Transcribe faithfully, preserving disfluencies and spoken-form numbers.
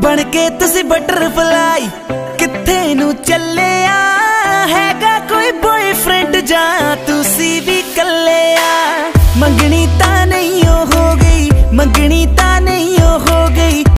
बन के तुसी बटरफ्लाई किथे नू चले आ हैगा कोई बॉयफ्रेंड जा तुसी भी कले आ। मंगनी ता नहीं हो गई मंगनी ता